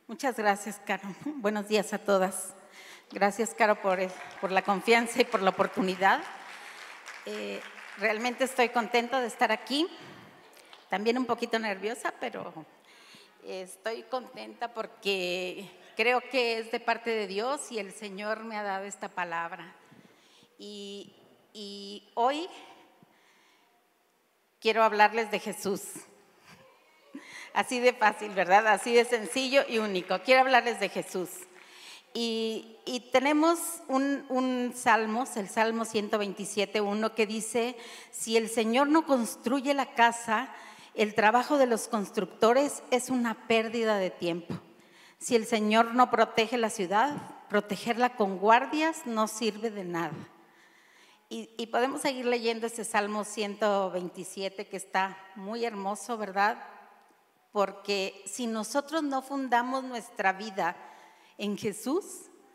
Muchas gracias, Caro. Buenos días a todas. Gracias, Caro, por la confianza y por la oportunidad. Realmente estoy contenta de estar aquí. También un poquito nerviosa, pero estoy contenta porque creo que es de parte de Dios y el Señor me ha dado esta palabra. Y hoy quiero hablarles de Jesús. Así de fácil, ¿verdad? Así de sencillo y único. Quiero hablarles de Jesús. Y tenemos un salmos, el Salmo 127:1, que dice: si el Señor no construye la casa, el trabajo de los constructores es una pérdida de tiempo. Si el Señor no protege la ciudad, protegerla con guardias no sirve de nada. Y podemos seguir leyendo ese Salmo 127, que está muy hermoso, ¿verdad? Porque si nosotros no fundamos nuestra vida en Jesús,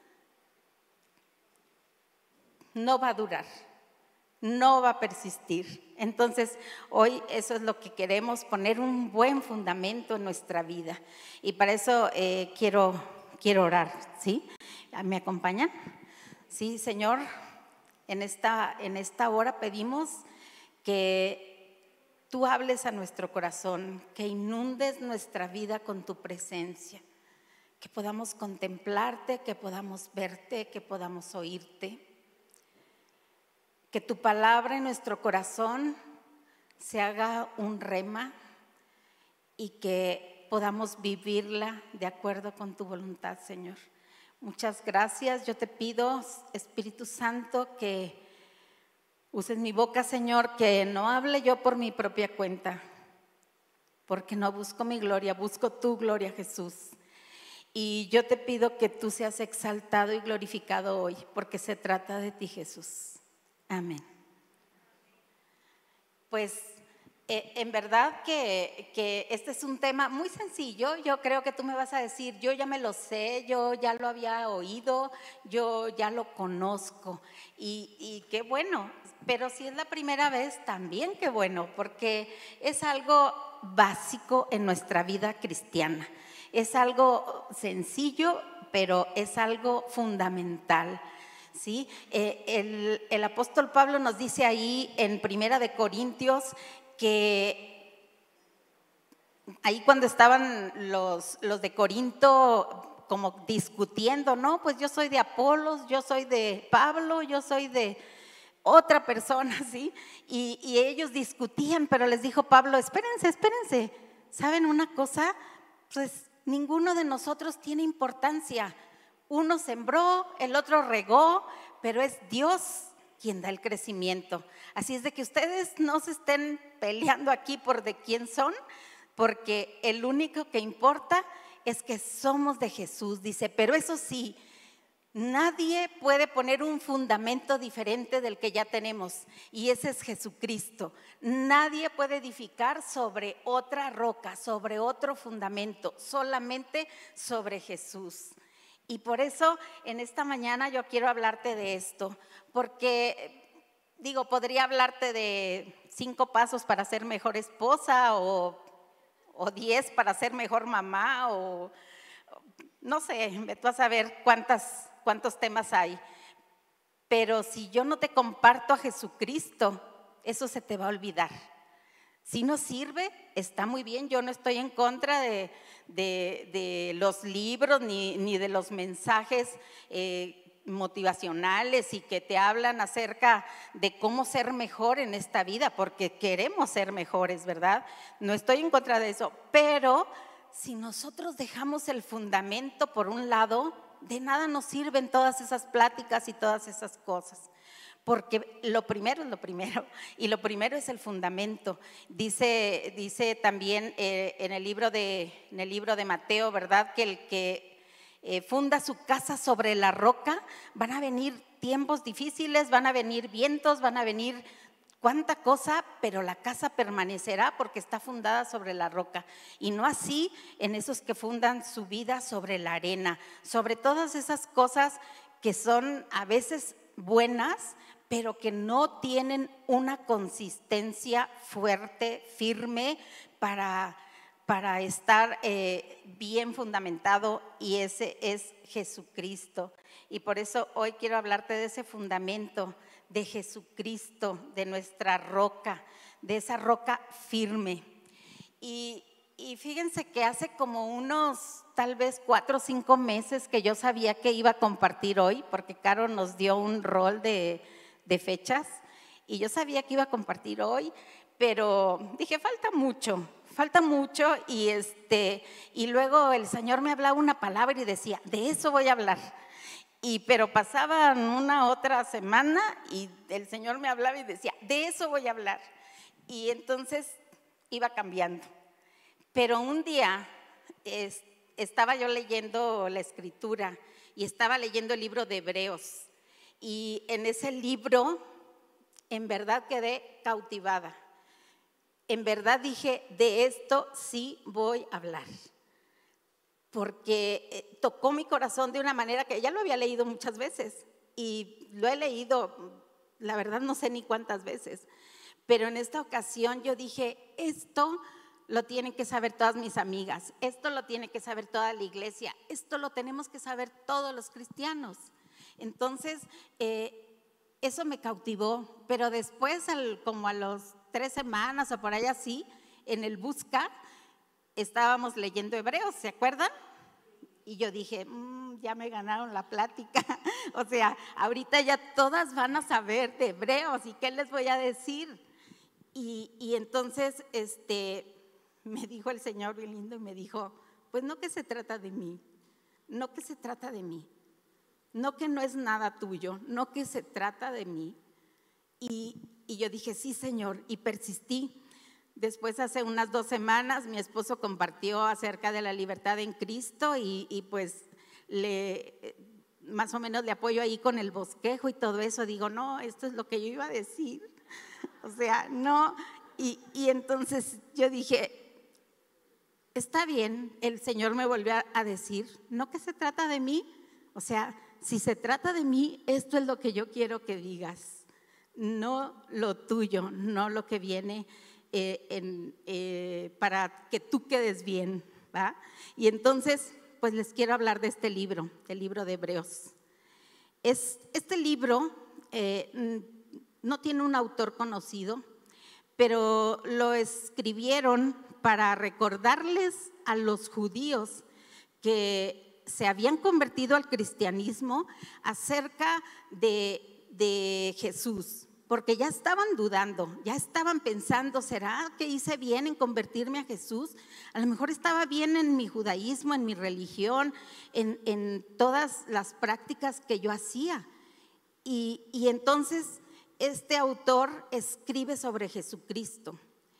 no va a durar, no va a persistir. Entonces, hoy eso es lo que queremos, poner un buen fundamento en nuestra vida. Y para eso quiero orar, ¿sí? ¿Me acompañan? Sí, Señor, en esta hora pedimos que Tú hables a nuestro corazón, que inundes nuestra vida con tu presencia, que podamos contemplarte, que podamos verte, que podamos oírte. Que tu palabra en nuestro corazón se haga un rema y que podamos vivirla de acuerdo con tu voluntad, Señor. Muchas gracias. Yo te pido, Espíritu Santo, que uses mi boca, Señor, que no hable yo por mi propia cuenta, porque no busco mi gloria, busco tu gloria, Jesús. Y yo te pido que tú seas exaltado y glorificado hoy, porque se trata de ti, Jesús. Amén. Pues en verdad que este es un tema muy sencillo. Yo creo que tú me vas a decir: yo ya me lo sé, yo ya lo había oído, yo ya lo conozco. Y qué bueno, pero si es la primera vez, también qué bueno, porque es algo básico en nuestra vida cristiana. Es algo sencillo, pero es algo fundamental. ¿Sí? El apóstol Pablo nos dice ahí en Primera de Corintios que ahí cuando estaban los de Corinto como discutiendo, no, pues yo soy de Apolos, yo soy de Pablo, yo soy de otra persona, ¿sí? Y ellos discutían, pero les dijo Pablo: espérense, ¿saben una cosa? Pues ninguno de nosotros tiene importancia. Uno sembró, el otro regó, pero es Dios quien da el crecimiento. Así es de que ustedes no se estén peleando aquí por de quién son, porque el único que importa es que somos de Jesús. Dice, pero eso sí, nadie puede poner un fundamento diferente del que ya tenemos, y ese es Jesucristo. Nadie puede edificar sobre otra roca, sobre otro fundamento, solamente sobre Jesús. Y por eso en esta mañana yo quiero hablarte de esto, porque podría hablarte de 5 pasos para ser mejor esposa o 10 para ser mejor mamá, o no sé, tú vas a ver cuántos temas hay. Pero si yo no te comparto a Jesucristo, eso se te va a olvidar. Si no sirve, está muy bien. Yo no estoy en contra de los libros ni de los mensajes motivacionales y que te hablan acerca de cómo ser mejor en esta vida, porque queremos ser mejores, ¿verdad? No estoy en contra de eso, pero si nosotros dejamos el fundamento por un lado, de nada nos sirven todas esas pláticas y todas esas cosas. Porque lo primero es lo primero, y lo primero es el fundamento. Dice también en el libro de Mateo, ¿verdad? Que el que funda su casa sobre la roca, van a venir tiempos difíciles, van a venir vientos, van a venir cuánta cosa, pero la casa permanecerá porque está fundada sobre la roca. Y no así en esos que fundan su vida sobre la arena, sobre todas esas cosas que son a veces buenas, pero que no tienen una consistencia fuerte, firme para para estar bien fundamentado, y ese es Jesucristo. Y por eso hoy quiero hablarte de ese fundamento, de Jesucristo, de nuestra roca, de esa roca firme. Y fíjense que hace como unos tal vez 4 o 5 meses que yo sabía que iba a compartir hoy, porque Caro nos dio un rol de fechas y yo sabía que iba a compartir hoy, pero dije falta mucho y luego el Señor me hablaba una palabra y decía, de eso voy a hablar. Pero pasaban una otra semana y el Señor me hablaba y decía, de eso voy a hablar. Y entonces iba cambiando. Pero un día estaba yo leyendo la Escritura y estaba leyendo el libro de Hebreos. Y en ese libro, en verdad quedé cautivada. En verdad dije, de esto sí voy a hablar. Porque tocó mi corazón de una manera que ya lo había leído muchas veces. Y lo he leído, la verdad no sé ni cuántas veces. Pero en esta ocasión yo dije, esto lo tienen que saber todas mis amigas, esto lo tiene que saber toda la iglesia, esto lo tenemos que saber todos los cristianos. Entonces, eso me cautivó, pero después, como a los 3 semanas o por ahí así, en el Busca, estábamos leyendo Hebreos, ¿se acuerdan? Y yo dije, ya me ganaron la plática, o sea, ahorita ya todas van a saber de Hebreos, ¿y qué les voy a decir? Y entonces, me dijo el Señor bien lindo y me dijo, pues no que se trata de mí, no que se trata de mí, no que no es nada tuyo, no que se trata de mí. Y yo dije, sí Señor, y persistí. Después, hace unas 2 semanas, mi esposo compartió acerca de la libertad en Cristo y pues más o menos le apoyo ahí con el bosquejo y todo eso. Digo, no, esto es lo que yo iba a decir, o sea, no. Y entonces yo dije, está bien, el Señor me volvió a decir, no que se trata de mí, o sea, si se trata de mí, esto es lo que yo quiero que digas, no lo tuyo, no lo que viene para que tú quedes bien, ¿va? Y entonces, pues les quiero hablar de este libro, el libro de Hebreos. Este libro no tiene un autor conocido, pero lo escribieron para recordarles a los judíos que se habían convertido al cristianismo acerca de Jesús, porque ya estaban dudando, ya estaban pensando, ¿será que hice bien en convertirme a Jesús? A lo mejor estaba bien en mi judaísmo, en mi religión, en todas las prácticas que yo hacía. Y entonces este autor escribe sobre Jesucristo,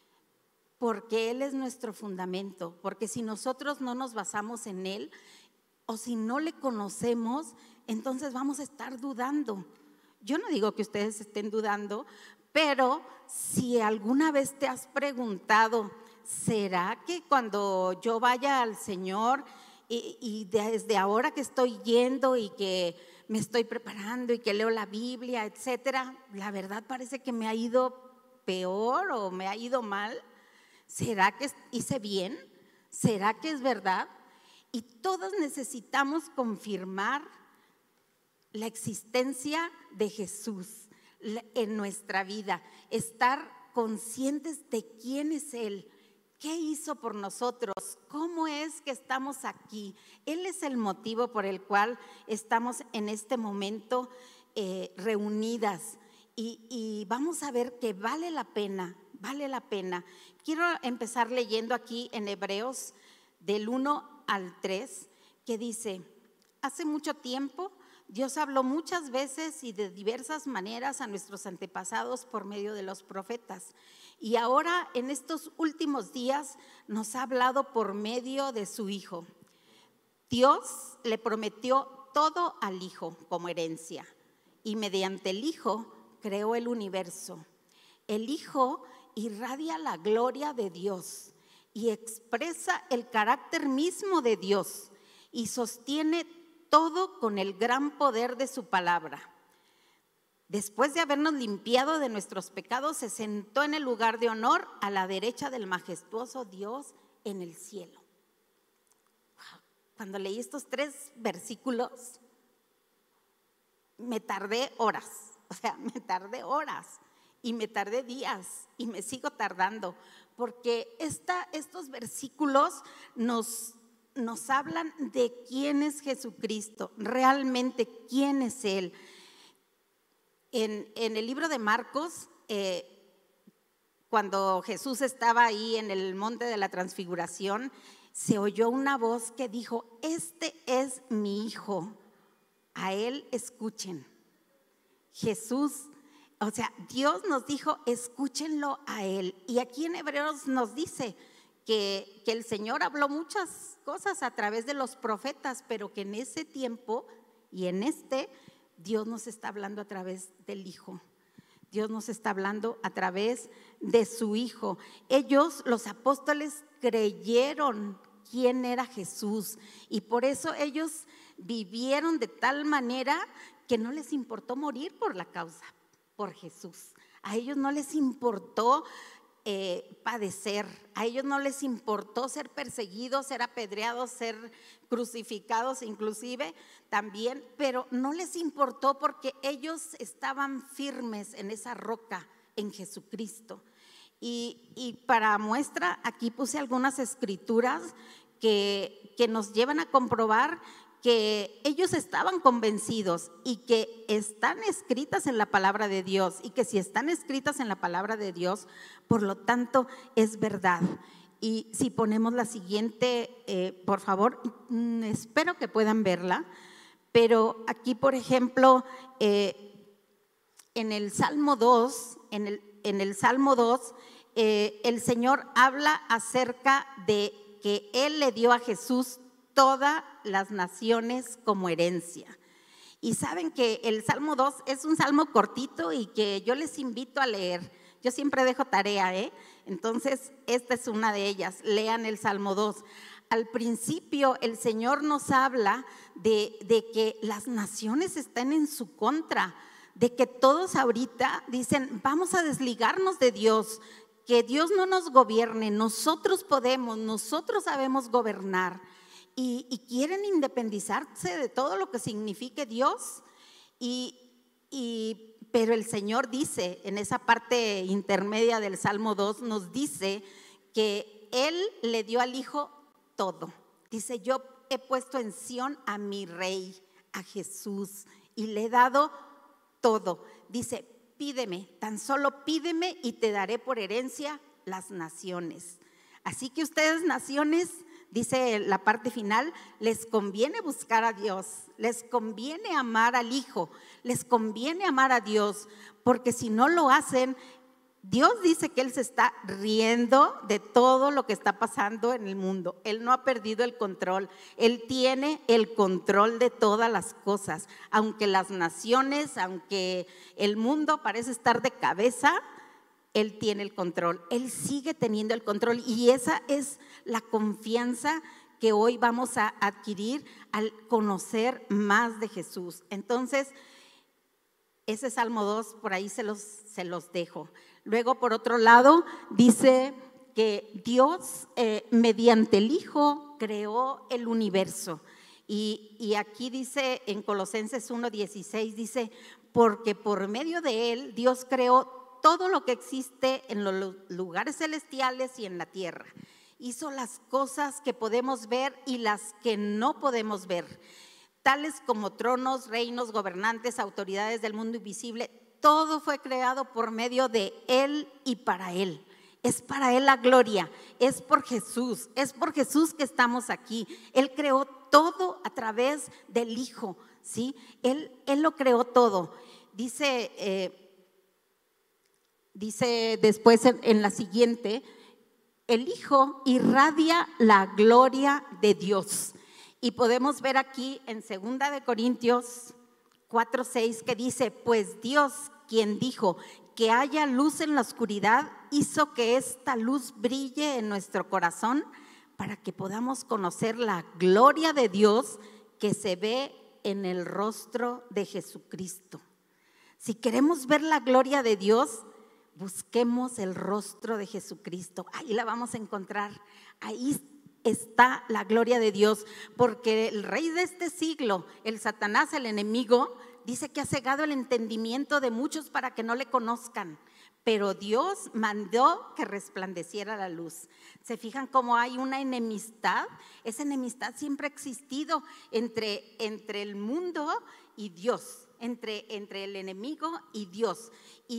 porque Él es nuestro fundamento, porque si nosotros no nos basamos en Él o si no le conocemos, entonces vamos a estar dudando. Yo no digo que ustedes estén dudando, pero si alguna vez te has preguntado, ¿será que cuando yo vaya al Señor y desde ahora que estoy yendo y que me estoy preparando y que leo la Biblia, etcétera, la verdad parece que me ha ido peor o me ha ido mal? ¿Será que hice bien? ¿Será que es verdad? Y todos necesitamos confirmar la existencia de Jesús en nuestra vida, estar conscientes de quién es Él, qué hizo por nosotros, cómo es que estamos aquí. Él es el motivo por el cual estamos en este momento reunidas y vamos a ver que vale la pena, vale la pena. Quiero empezar leyendo aquí en Hebreos del 1 al 3, que dice, hace mucho tiempo Dios habló muchas veces y de diversas maneras a nuestros antepasados por medio de los profetas. Y ahora en estos últimos días nos ha hablado por medio de su Hijo. Dios le prometió todo al Hijo como herencia y mediante el Hijo creó el universo. El Hijo irradia la gloria de Dios y expresa el carácter mismo de Dios y sostiene todo con el gran poder de su palabra. Después de habernos limpiado de nuestros pecados, se sentó en el lugar de honor a la derecha del majestuoso Dios en el cielo. Cuando leí estos 3 versículos, me tardé horas, y me tardé días y me sigo tardando, porque estos versículos nos hablan de quién es Jesucristo, realmente quién es Él. En el libro de Marcos, cuando Jesús estaba ahí en el monte de la transfiguración, se oyó una voz que dijo: este es mi hijo, a él escuchen. Jesús, o sea, Dios nos dijo: escúchenlo a él. Y aquí en Hebreos nos dice que el Señor habló muchas cosas a través de los profetas, pero que en ese tiempo y en Dios nos está hablando a través del Hijo. Dios nos está hablando a través de su Hijo. Ellos, los apóstoles, creyeron quién era Jesús, y por eso ellos vivieron de tal manera que no les importó morir por la causa, por Jesús. A ellos no les importó padecer, a ellos no les importó ser perseguidos, ser apedreados, ser crucificados inclusive también, pero no les importó porque ellos estaban firmes en esa roca, en Jesucristo. Y para muestra, aquí puse algunas escrituras que nos llevan a comprobar que ellos estaban convencidos y que están escritas en la palabra de Dios, y que si están escritas en la palabra de Dios, por lo tanto es verdad. Y si ponemos la siguiente, por favor, espero que puedan verla, pero aquí, por ejemplo, en el Salmo 2, en el Salmo 2, el Señor habla acerca de que Él le dio a Jesús todas las naciones como herencia. Y saben que el Salmo 2 es un salmo cortito y que yo les invito a leer. Yo siempre dejo tarea, entonces esta es una de ellas. Lean el Salmo 2. Al principio el Señor nos habla de que las naciones están en su contra, de que todos ahorita dicen: vamos a desligarnos de Dios, que Dios no nos gobierne, nosotros podemos, nosotros sabemos gobernar. Y quieren independizarse de todo lo que signifique Dios, pero el Señor dice, en esa parte intermedia del Salmo 2, nos dice que Él le dio al Hijo todo. Dice: yo he puesto en Sión a mi Rey, a Jesús, y le he dado todo. Dice: pídeme, tan solo pídeme y te daré por herencia las naciones. Así que ustedes, naciones, dice la parte final, les conviene buscar a Dios, les conviene amar al Hijo, les conviene amar a Dios, porque si no lo hacen, Dios dice que Él se está riendo de todo lo que está pasando en el mundo. Él no ha perdido el control, Él tiene el control de todas las cosas. Aunque las naciones, aunque el mundo parece estar de cabeza, Él tiene el control, Él sigue teniendo el control, y esa es la confianza que hoy vamos a adquirir al conocer más de Jesús. Entonces, ese Salmo 2 por ahí se los dejo. Luego, por otro lado, dice que Dios mediante el Hijo creó el universo, y aquí dice en Colosenses 1:16, dice: porque por medio de Él Dios creó todo lo que existe en los lugares celestiales y en la tierra. Hizo las cosas que podemos ver y las que no podemos ver, tales como tronos, reinos, gobernantes, autoridades del mundo invisible. Todo fue creado por medio de Él y para Él. Es para Él la gloria, es por Jesús que estamos aquí. Él creó todo a través del Hijo, ¿sí? Él lo creó todo. Dice después en la siguiente: el Hijo irradia la gloria de Dios. Y podemos ver aquí en 2 Corintios 4:6 que dice: pues Dios, quien dijo que haya luz en la oscuridad, hizo que esta luz brille en nuestro corazón para que podamos conocer la gloria de Dios que se ve en el rostro de Jesucristo. Si queremos ver la gloria de Dios, busquemos el rostro de Jesucristo. Ahí la vamos a encontrar, ahí está la gloria de Dios, porque el rey de este siglo, el Satanás, el enemigo, dice que ha cegado el entendimiento de muchos para que no le conozcan, pero Dios mandó que resplandeciera la luz. ¿Se fijan cómo hay una enemistad? Esa enemistad siempre ha existido entre el mundo y Dios, entre el enemigo y Dios.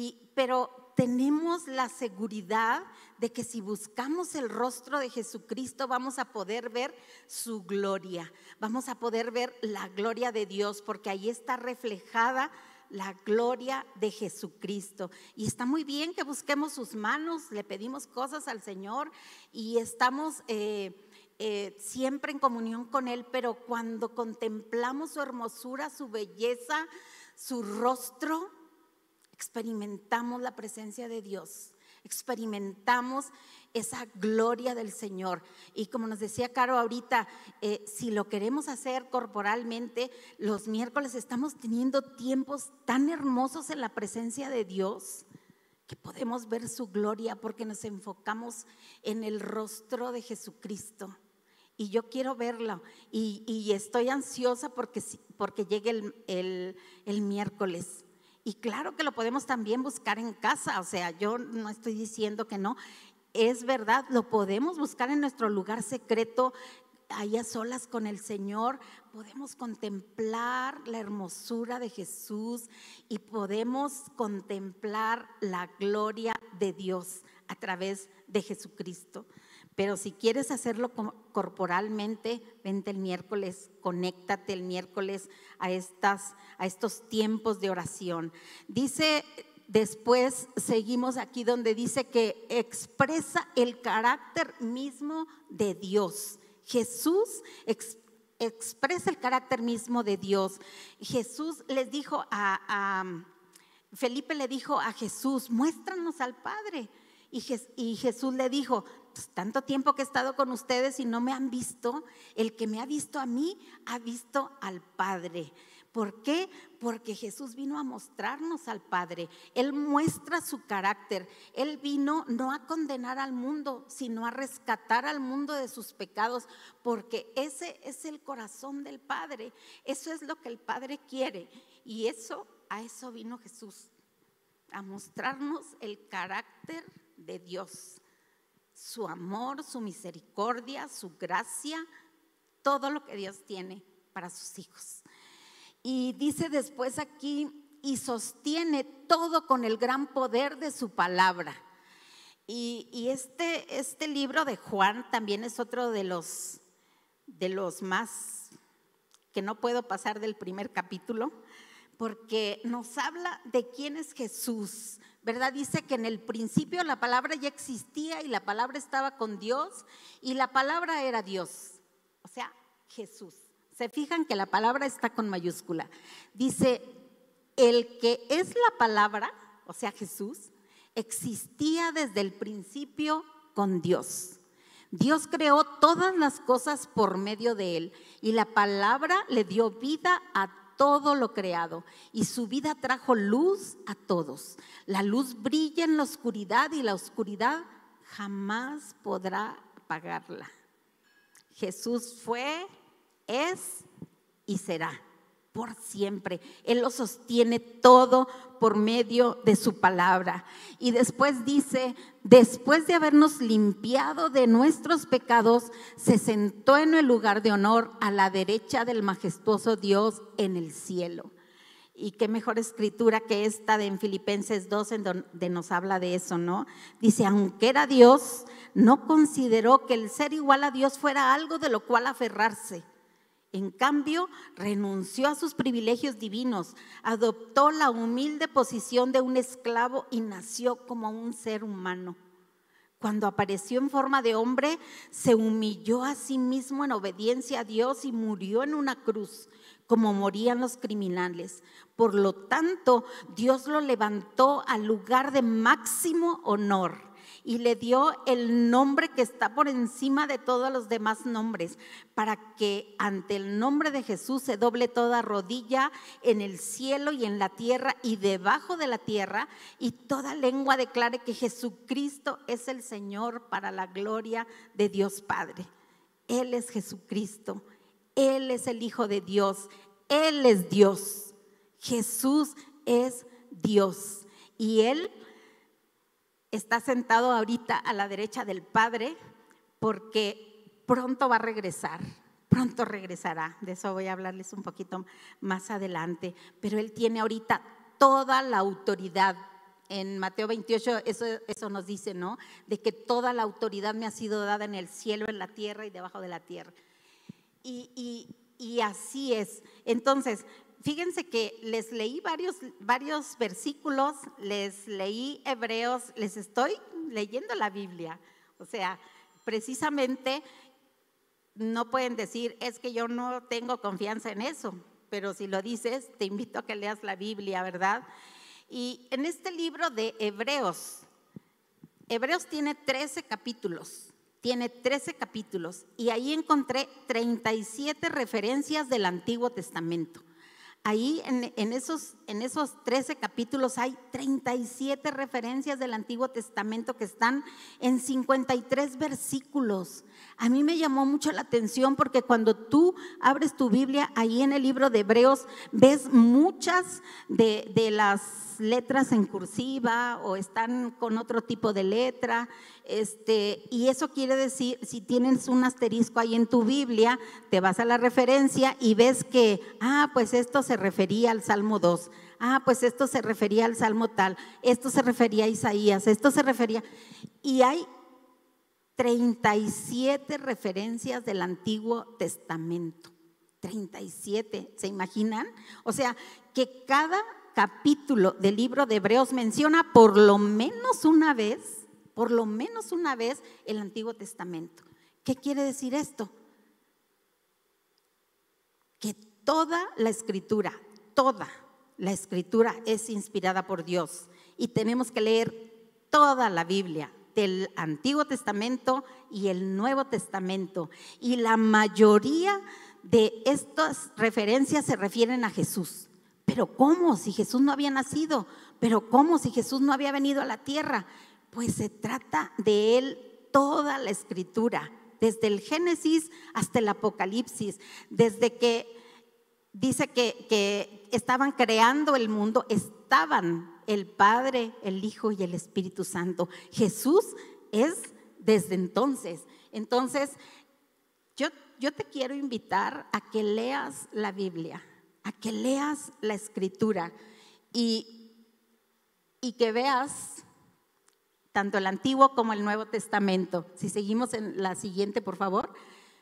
Pero tenemos la seguridad de que si buscamos el rostro de Jesucristo vamos a poder ver su gloria, vamos a poder ver la gloria de Dios, porque ahí está reflejada la gloria de Jesucristo. Y está muy bien que busquemos sus manos, le pedimos cosas al Señor y estamos siempre en comunión con Él, pero cuando contemplamos su hermosura, su belleza, su rostro, experimentamos la presencia de Dios, experimentamos esa gloria del Señor. Y como nos decía Caro ahorita, si lo queremos hacer corporalmente, los miércoles estamos teniendo tiempos tan hermosos en la presencia de Dios que podemos ver su gloria porque nos enfocamos en el rostro de Jesucristo. Y yo quiero verlo y estoy ansiosa porque llegue el miércoles. Y claro que lo podemos también buscar en casa, o sea, yo no estoy diciendo que no, es verdad, lo podemos buscar en nuestro lugar secreto, ahí a solas con el Señor, podemos contemplar la hermosura de Jesús y podemos contemplar la gloria de Dios a través de Jesucristo. Pero si quieres hacerlo corporalmente, vente el miércoles, conéctate el miércoles a estos tiempos de oración. Dice, después seguimos aquí donde dice que expresa el carácter mismo de Dios. Jesús expresa el carácter mismo de Dios. Jesús les dijo Felipe le dijo a Jesús, muéstranos al Padre. Y Jesús le dijo, pues, tanto tiempo que he estado con ustedes y no me han visto, el que me ha visto a mí, ha visto al Padre. ¿Por qué? Porque Jesús vino a mostrarnos al Padre. Él muestra su carácter. Él vino no a condenar al mundo, sino a rescatar al mundo de sus pecados, porque ese es el corazón del Padre. Eso es lo que el Padre quiere. Y a eso vino Jesús, a mostrarnos el carácter de Dios, su amor, su misericordia, su gracia, todo lo que Dios tiene para sus hijos. Y dice después aquí, y sostiene todo con el gran poder de su palabra. Y este libro de Juan también es otro de los más que no puedo pasar del primer capítulo, porque nos habla de quién es Jesús, ¿verdad? Dice que en el principio la palabra ya existía y la palabra estaba con Dios y la palabra era Dios, o sea, Jesús. Se fijan que la palabra está con mayúscula. Dice, el que es la palabra, o sea, Jesús, existía desde el principio con Dios. Dios creó todas las cosas por medio de él y la palabra le dio vida a todo lo creado y su vida trajo luz a todos. La luz brilla en la oscuridad y la oscuridad jamás podrá apagarla. Jesús fue, es y será por siempre. Él lo sostiene todo por medio de su palabra. Y después dice, después de habernos limpiado de nuestros pecados, se sentó en el lugar de honor a la derecha del majestuoso Dios en el cielo. Y qué mejor escritura que esta de en Filipenses 2, en donde nos habla de eso, ¿no? Dice, aunque era Dios, no consideró que el ser igual a Dios fuera algo de lo cual aferrarse. En cambio, renunció a sus privilegios divinos, adoptó la humilde posición de un esclavo y nació como un ser humano. Cuando apareció en forma de hombre, se humilló a sí mismo en obediencia a Dios y murió en una cruz, como morían los criminales. Por lo tanto, Dios lo levantó al lugar de máximo honor y le dio el nombre que está por encima de todos los demás nombres, para que ante el nombre de Jesús se doble toda rodilla en el cielo y en la tierra y debajo de la tierra, y toda lengua declare que Jesucristo es el Señor, para la gloria de Dios Padre. Él es Jesucristo, Él es el Hijo de Dios, Él es Dios. Jesús es Dios y Él está sentado ahorita a la derecha del Padre, porque pronto va a regresar, pronto regresará. De eso voy a hablarles un poquito más adelante, pero Él tiene ahorita toda la autoridad. En Mateo 28 eso nos dice, ¿no? De que toda la autoridad me ha sido dada en el cielo, en la tierra y debajo de la tierra. Y así es. Entonces, fíjense que les leí varios versículos, les leí Hebreos, les estoy leyendo la Biblia. O sea, precisamente no pueden decir, es que yo no tengo confianza en eso, pero si lo dices, te invito a que leas la Biblia, ¿verdad? Y en este libro de Hebreos tiene 13 capítulos. Tiene 13 capítulos y ahí encontré 37 referencias del Antiguo Testamento. Ahí en esos 13 capítulos hay 37 referencias del Antiguo Testamento que están en 53 versículos. A mí me llamó mucho la atención porque cuando tú abres tu Biblia, ahí en el libro de Hebreos, ves muchas de las letras en cursiva o están con otro tipo de letra. Y eso quiere decir, si tienes un asterisco ahí en tu Biblia, te vas a la referencia y ves que, pues esto se refería al Salmo 2, pues esto se refería al Salmo tal, esto se refería a Isaías, esto se refería, y hay 37 referencias del Antiguo Testamento, 37, ¿se imaginan? O sea, que cada capítulo del libro de Hebreos menciona por lo menos una vez el Antiguo Testamento. ¿Qué quiere decir esto? Que toda la escritura es inspirada por Dios y tenemos que leer toda la Biblia, del Antiguo Testamento y el Nuevo Testamento, y la mayoría de estas referencias se refieren a Jesús. ¿Pero cómo? Si Jesús no había nacido, ¿pero cómo? Si Jesús no había venido a la tierra. Pues se trata de Él toda la escritura, desde el Génesis hasta el Apocalipsis, desde que dice que estaban creando el mundo, estaban el Padre, el Hijo y el Espíritu Santo. Jesús es desde entonces. Entonces, yo te quiero invitar a que leas la Biblia, a que leas la escritura y que veas tanto el Antiguo como el Nuevo Testamento. Si seguimos en la siguiente, por favor.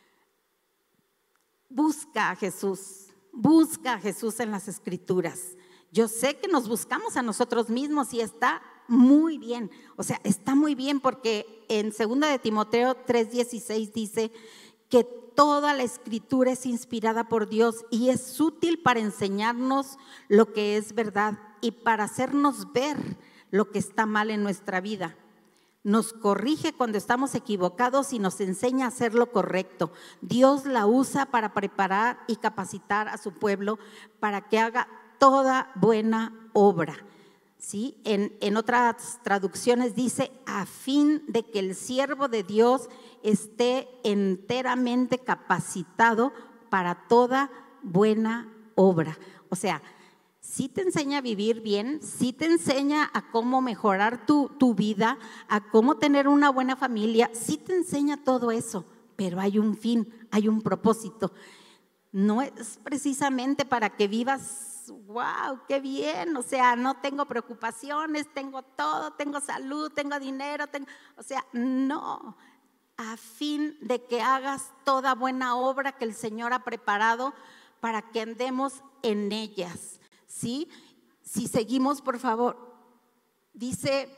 Busca a Jesús en las Escrituras. Yo sé que nos buscamos a nosotros mismos y está muy bien. O sea, está muy bien porque en 2 de Timoteo 3:16 dice que toda la Escritura es inspirada por Dios y es útil para enseñarnos lo que es verdad y para hacernos ver lo que está mal en nuestra vida. Nos corrige cuando estamos equivocados y nos enseña a hacer lo correcto. Dios la usa para preparar y capacitar a su pueblo para que haga toda buena obra. ¿Sí? En otras traducciones dice, a fin de que el siervo de Dios esté enteramente capacitado para toda buena obra. O sea, sí te enseña a vivir bien, sí te enseña a cómo mejorar tu vida, a cómo tener una buena familia, sí te enseña todo eso, pero hay un fin, hay un propósito. No es precisamente para que vivas, wow, qué bien, o sea, no tengo preocupaciones, tengo todo, tengo salud, tengo dinero, o sea, no, a fin de que hagas toda buena obra que el Señor ha preparado para que andemos en ellas. ¿Sí? Si seguimos, por favor, dice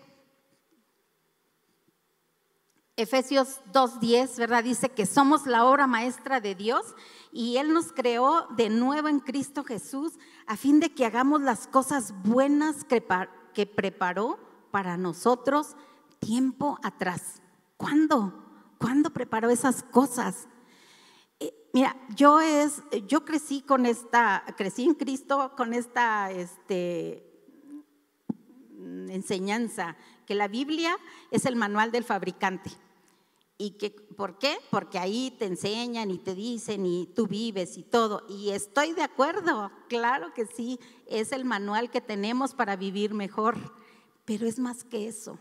Efesios 2:10, ¿verdad? Dice que somos la obra maestra de Dios y Él nos creó de nuevo en Cristo Jesús a fin de que hagamos las cosas buenas que preparó para nosotros tiempo atrás. ¿Cuándo? ¿Cuándo preparó esas cosas? Mira, yo crecí en Cristo con esta enseñanza, que la Biblia es el manual del fabricante. ¿Por qué? Porque ahí te enseñan y te dicen y tú vives y todo. Y estoy de acuerdo, claro que sí, es el manual que tenemos para vivir mejor, pero es más que eso.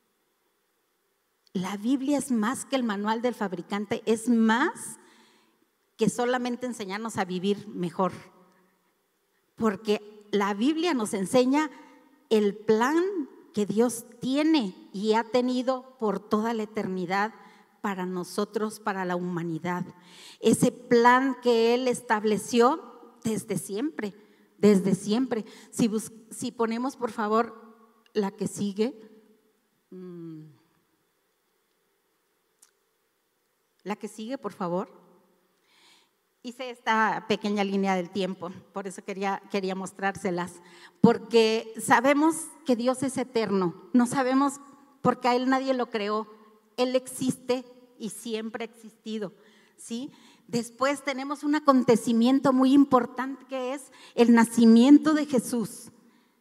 La Biblia es más que el manual del fabricante, es más que solamente enseñarnos a vivir mejor, porque la Biblia nos enseña el plan que Dios tiene y ha tenido por toda la eternidad para nosotros, para la humanidad. Ese plan que Él estableció desde siempre, desde siempre. Si ponemos por favor la que sigue, la que sigue por favor. Hice esta pequeña línea del tiempo, por eso quería mostrárselas, porque sabemos que Dios es eterno, no sabemos porque a Él nadie lo creó, Él existe y siempre ha existido, ¿sí? Después tenemos un acontecimiento muy importante que es el nacimiento de Jesús.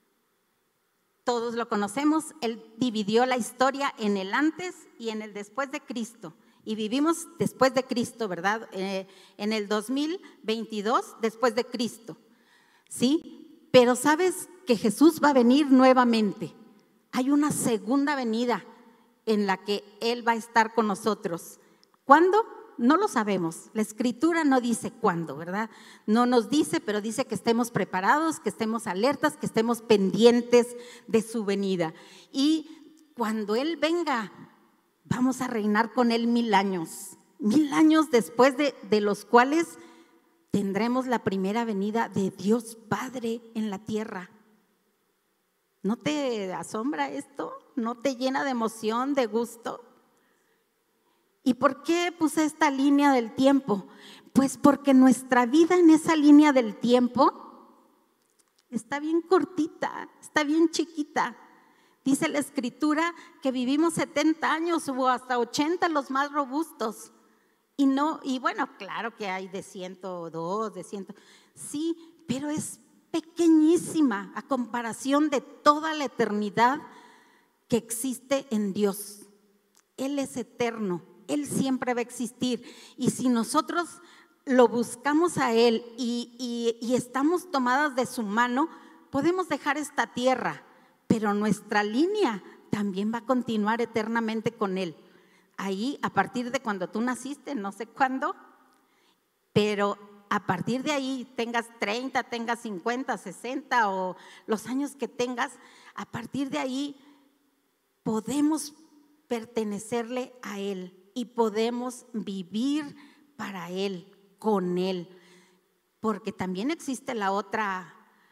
Todos lo conocemos, Él dividió la historia en el antes y en el después de Cristo. Y vivimos después de Cristo, ¿verdad? En el 2022, después de Cristo, ¿sí? Pero sabes que Jesús va a venir nuevamente. Hay una segunda venida en la que Él va a estar con nosotros. ¿Cuándo? No lo sabemos. La Escritura no dice cuándo, ¿verdad? No nos dice, pero dice que estemos preparados, que estemos alertas, que estemos pendientes de su venida. Y cuando Él venga, vamos a reinar con Él 1000 años después de los cuales tendremos la primera venida de Dios Padre en la tierra. ¿No te asombra esto? ¿No te llena de emoción, de gusto? ¿Y por qué puse esta línea del tiempo? Pues porque nuestra vida en esa línea del tiempo está bien cortita, está bien chiquita. Dice la Escritura que vivimos 70 años o hasta 80 los más robustos. Y bueno, claro que hay de 102, de 100, sí, pero es pequeñísima a comparación de toda la eternidad que existe en Dios. Él es eterno, Él siempre va a existir. Y si nosotros lo buscamos a Él y estamos tomadas de su mano, podemos dejar esta tierra. Pero nuestra línea también va a continuar eternamente con Él. Ahí, a partir de cuando tú naciste, no sé cuándo, pero a partir de ahí, tengas 30, tengas 50, 60 o los años que tengas, a partir de ahí podemos pertenecerle a Él y podemos vivir para Él, con Él. Porque también existe la otra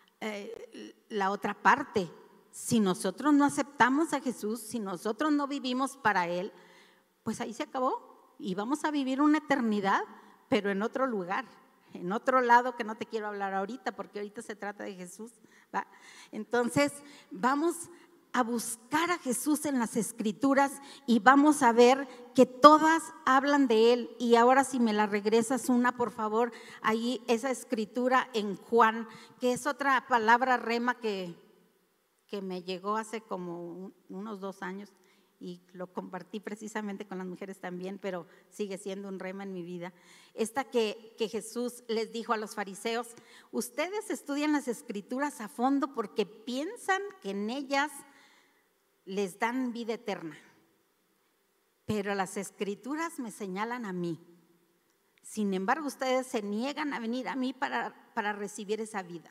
parte. Si nosotros no aceptamos a Jesús, si nosotros no vivimos para Él, pues ahí se acabó y vamos a vivir una eternidad, pero en otro lugar, en otro lado que no te quiero hablar ahorita, porque ahorita se trata de Jesús, ¿va? Entonces vamos a buscar a Jesús en las Escrituras y vamos a ver que todas hablan de Él. Y ahora si me la regresas una, por favor, ahí esa escritura en Juan, que es otra palabra rema que me llegó hace como unos 2 años y lo compartí precisamente con las mujeres también, pero sigue siendo un rema en mi vida. Esta que Jesús les dijo a los fariseos: ustedes estudian las Escrituras a fondo porque piensan que en ellas les dan vida eterna, pero las Escrituras me señalan a mí. Sin embargo, ustedes se niegan a venir a mí para recibir esa vida.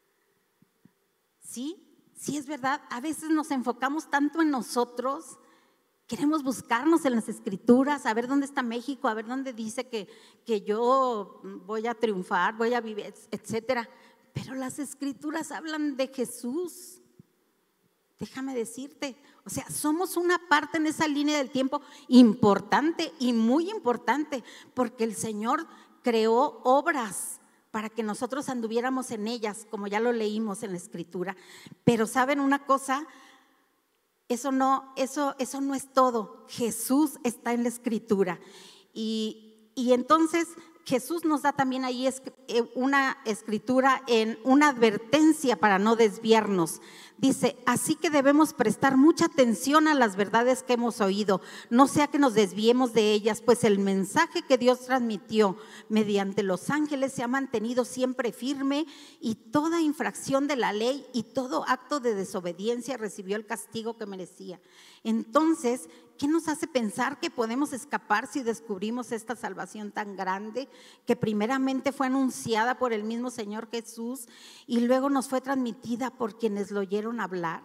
¿Sí? Sí, es verdad, a veces nos enfocamos tanto en nosotros, queremos buscarnos en las Escrituras, a ver dónde está México, a ver dónde dice que yo voy a triunfar, voy a vivir, etcétera. Pero las Escrituras hablan de Jesús. Déjame decirte, o sea, somos una parte en esa línea del tiempo importante y muy importante, porque el Señor creó obras para que nosotros anduviéramos en ellas, como ya lo leímos en la Escritura. Pero ¿saben una cosa? eso no es todo. Jesús está en la Escritura. Y entonces Jesús nos da también ahí una escritura en una advertencia para no desviarnos. Dice, así que debemos prestar mucha atención a las verdades que hemos oído, no sea que nos desviemos de ellas, pues el mensaje que Dios transmitió mediante los ángeles se ha mantenido siempre firme, y toda infracción de la ley y todo acto de desobediencia recibió el castigo que merecía. Entonces, ¿qué nos hace pensar que podemos escapar si descubrimos esta salvación tan grande que primeramente fue anunciada por el mismo Señor Jesús y luego nos fue transmitida por quienes lo oyeron hablar?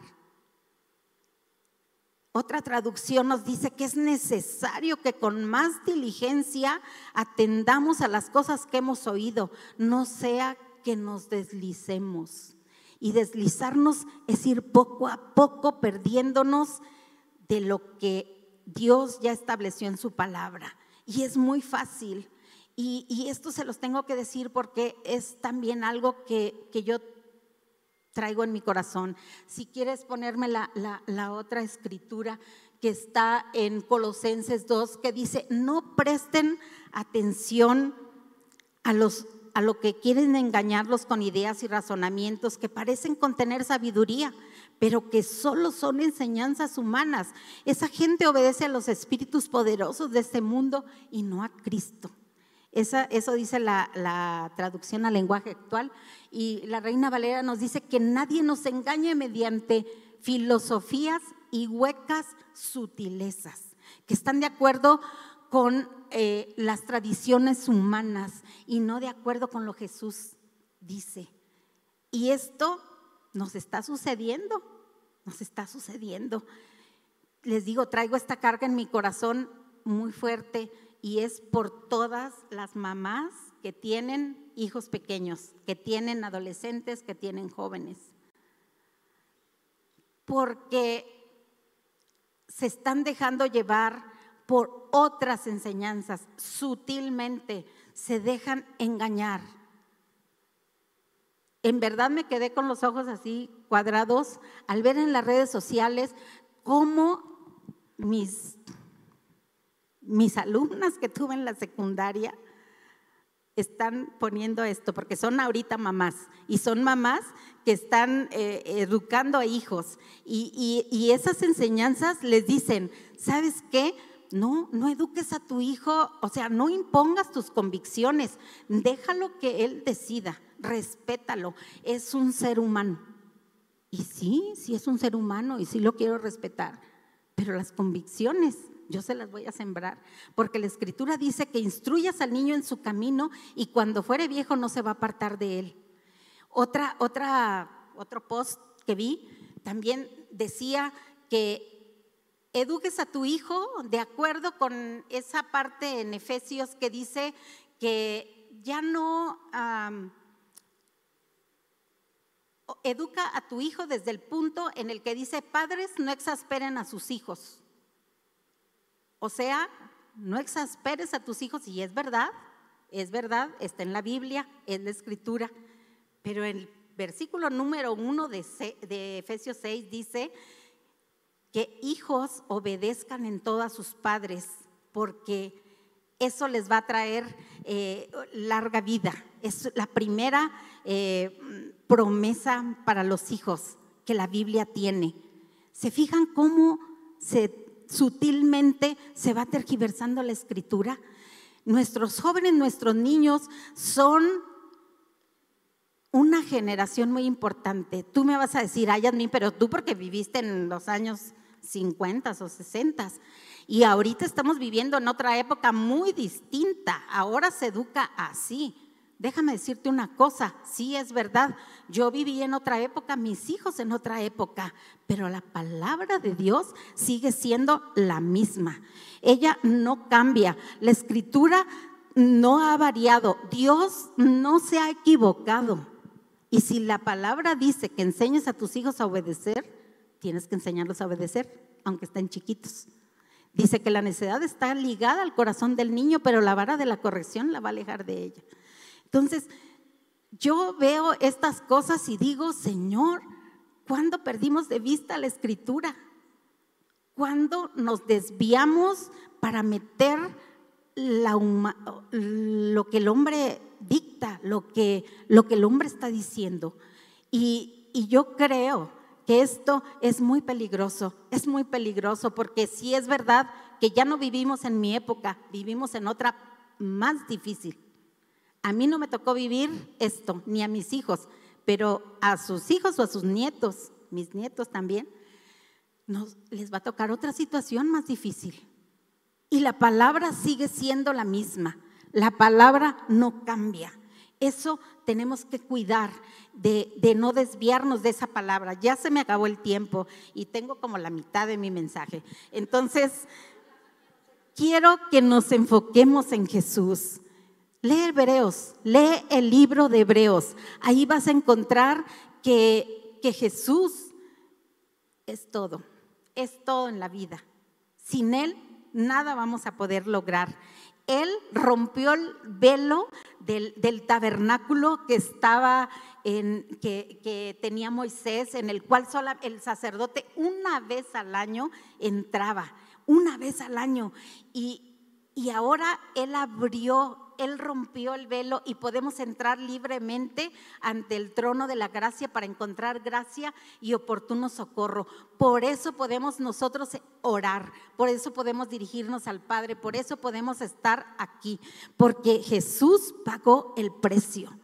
Otra traducción nos dice que es necesario que con más diligencia atendamos a las cosas que hemos oído, no sea que nos deslicemos. Y deslizarnos es ir poco a poco perdiéndonos de lo que Dios ya estableció en su palabra. Y es muy fácil. Y esto se los tengo que decir porque es también algo que yo traigo en mi corazón. Si quieres ponerme la otra escritura que está en Colosenses 2, que dice, no presten atención a lo que quieren engañarlos con ideas y razonamientos que parecen contener sabiduría, pero que solo son enseñanzas humanas. Esa gente obedece a los espíritus poderosos de este mundo y no a Cristo. Eso dice la traducción al lenguaje actual, y la Reina Valera nos dice que nadie nos engañe mediante filosofías y huecas sutilezas que están de acuerdo con las tradiciones humanas y no de acuerdo con lo que Jesús dice. Y esto nos está sucediendo. Les digo, traigo esta carga en mi corazón muy fuerte, y es por todas las mamás que tienen hijos pequeños, que tienen adolescentes, que tienen jóvenes. Porque se están dejando llevar por otras enseñanzas, sutilmente se dejan engañar. En verdad me quedé con los ojos así cuadrados al ver en las redes sociales cómo mis alumnas que tuve en la secundaria están poniendo esto, porque son ahorita mamás, y son mamás que están educando a hijos, y esas enseñanzas les dicen, ¿sabes qué? No eduques a tu hijo, o sea, no impongas tus convicciones, déjalo que él decida, respétalo, es un ser humano. Y sí es un ser humano y sí lo quiero respetar, pero las convicciones yo se las voy a sembrar, porque la Escritura dice que instruyas al niño en su camino y cuando fuere viejo no se va a apartar de él. Otro post que vi también decía que eduques a tu hijo de acuerdo con esa parte en Efesios que dice que ya no educa a tu hijo desde el punto en el que dice, padres, no exasperen a sus hijos. O sea, no exasperes a tus hijos, y es verdad, está en la Biblia, es la Escritura, pero el versículo número 1 de Efesios 6 dice que hijos obedezcan en todo a sus padres, porque eso les va a traer larga vida. Es la primera promesa para los hijos que la Biblia tiene. ¿Se fijan cómo sutilmente se va tergiversando la Escritura? Nuestros jóvenes, nuestros niños son una generación muy importante. Tú me vas a decir, ay, Yasmín, pero tú porque viviste en los años 50 o 60 y ahorita estamos viviendo en otra época muy distinta. Ahora se educa así. Déjame decirte una cosa, sí es verdad, yo viví en otra época, mis hijos en otra época, pero la palabra de Dios sigue siendo la misma. Ella no cambia, la Escritura no ha variado, Dios no se ha equivocado. Y si la palabra dice que enseñes a tus hijos a obedecer, tienes que enseñarlos a obedecer, aunque estén chiquitos. Dice que la necedad está ligada al corazón del niño, pero la vara de la corrección la va a alejar de ella. Entonces, yo veo estas cosas y digo, Señor, ¿cuándo perdimos de vista la Escritura? cuando nos desviamos para meter lo que el hombre dicta, lo que el hombre está diciendo. Y yo creo que esto es muy peligroso porque sí es verdad que ya no vivimos en mi época, vivimos en otra más difícil. A mí no me tocó vivir esto, ni a mis hijos, pero a sus hijos o a sus nietos, mis nietos también, les va a tocar otra situación más difícil. Y la palabra sigue siendo la misma, la palabra no cambia. Eso tenemos que cuidar de no desviarnos de esa palabra. Ya se me acabó el tiempo y tengo como la mitad de mi mensaje. Entonces, quiero que nos enfoquemos en Jesús. Lee Hebreos, lee el libro de Hebreos. Ahí vas a encontrar que Jesús es todo en la vida. Sin Él nada vamos a poder lograr. Él rompió el velo del tabernáculo que estaba que tenía Moisés, en el cual solo el sacerdote una vez al año entraba, una vez al año. Y ahora Él rompió el velo y podemos entrar libremente ante el trono de la gracia para encontrar gracia y oportuno socorro. Por eso podemos nosotros orar, por eso podemos dirigirnos al Padre, por eso podemos estar aquí, porque Jesús pagó el precio.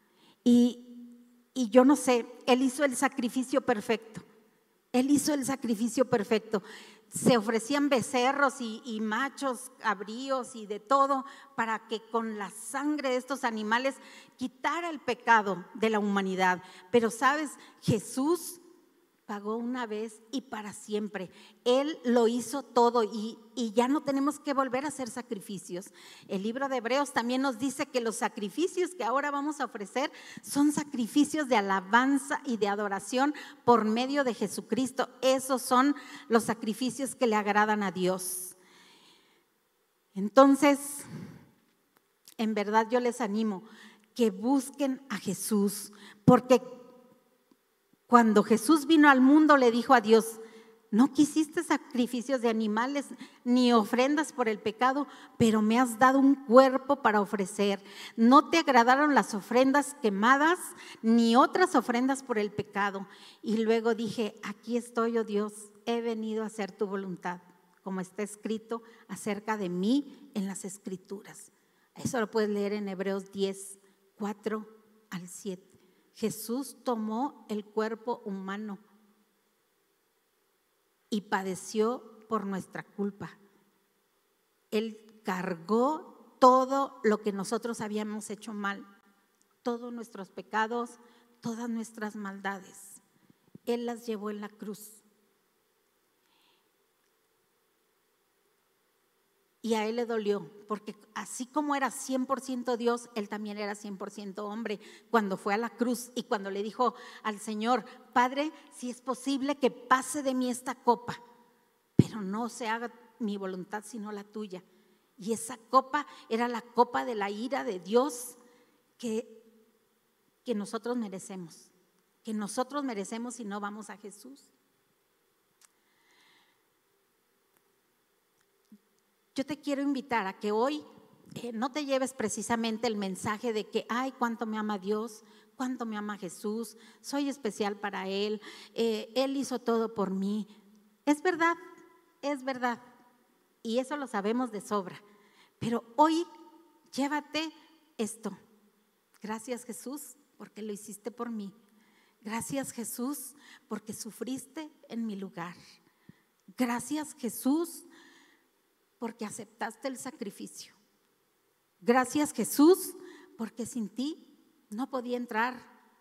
Y yo no sé, Él hizo el sacrificio perfecto. Él hizo el sacrificio perfecto. Se ofrecían becerros y machos, cabríos y de todo para que con la sangre de estos animales quitara el pecado de la humanidad. Pero sabes, Jesús pagó una vez y para siempre. Él lo hizo todo y ya no tenemos que volver a hacer sacrificios. El libro de Hebreos también nos dice que los sacrificios que ahora vamos a ofrecer son sacrificios de alabanza y de adoración por medio de Jesucristo. Esos son los sacrificios que le agradan a Dios. Entonces, en verdad yo les animo que busquen a Jesús, porque cuando Jesús vino al mundo le dijo a Dios: no quisiste sacrificios de animales ni ofrendas por el pecado, pero me has dado un cuerpo para ofrecer. No te agradaron las ofrendas quemadas ni otras ofrendas por el pecado. Y luego dije: aquí estoy, oh Dios, he venido a hacer tu voluntad, como está escrito acerca de mí en las Escrituras. Eso lo puedes leer en Hebreos 10, 4 al 7. Jesús tomó el cuerpo humano y padeció por nuestra culpa. Él cargó todo lo que nosotros habíamos hecho mal, todos nuestros pecados, todas nuestras maldades. Él las llevó en la cruz. Y a Él le dolió, porque así como era 100% Dios, Él también era 100% hombre. Cuando fue a la cruz y cuando le dijo al Señor: Padre, si es posible que pase de mí esta copa, pero no se haga mi voluntad sino la tuya. Y esa copa era la copa de la ira de Dios que nosotros merecemos, si no vamos a Jesús. Yo te quiero invitar a que hoy no te lleves precisamente el mensaje de que, ay, cuánto me ama Dios, cuánto me ama Jesús, soy especial para Él, Él hizo todo por mí. Es verdad, y eso lo sabemos de sobra. Pero hoy llévate esto: gracias Jesús porque lo hiciste por mí. Gracias Jesús porque sufriste en mi lugar. Gracias Jesús porque aceptaste el sacrificio. Gracias Jesús porque sin ti no podía entrar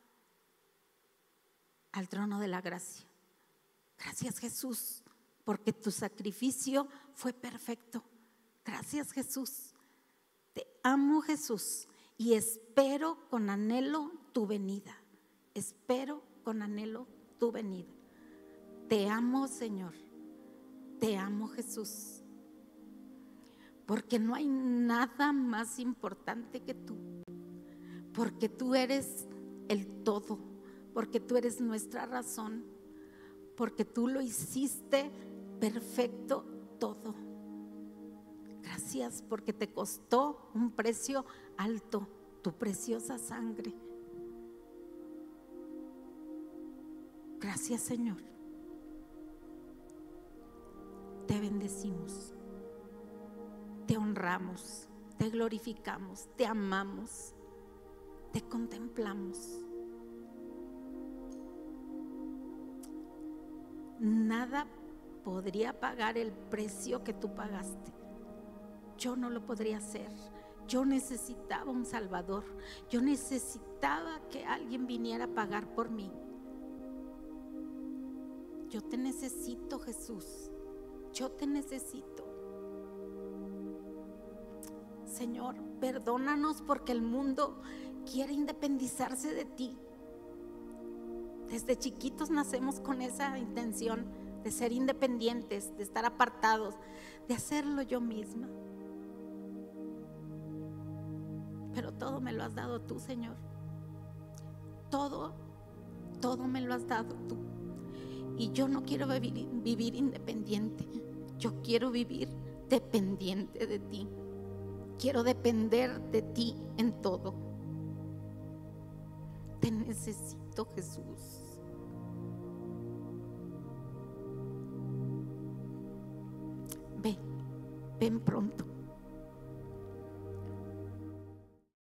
al trono de la gracia. Gracias Jesús porque tu sacrificio fue perfecto. Gracias Jesús. Te amo Jesús y espero con anhelo tu venida. Espero con anhelo tu venida. Te amo Señor. Te amo Jesús. Porque no hay nada más importante que tú, porque tú eres el todo, porque tú eres nuestra razón, porque tú lo hiciste perfecto todo. Gracias porque te costó un precio alto, tu preciosa sangre. Gracias, Señor. Te bendecimos, te honramos, te glorificamos, te amamos, te contemplamos. Nada podría pagar el precio que tú pagaste. Yo no lo podría hacer. Yo necesitaba un Salvador. Yo necesitaba que alguien viniera a pagar por mí. Yo te necesito, Jesús. Yo te necesito. Señor, perdónanos porque el mundo quiere independizarse de ti. Desde chiquitos nacemos con esa intención de ser independientes, de estar apartados, de hacerlo yo misma. Pero todo me lo has dado tú, Señor. Todo me lo has dado tú. Y yo no quiero vivir independiente. Yo quiero vivir dependiente de ti. Quiero depender de ti en todo. Te necesito, Jesús. Ven pronto.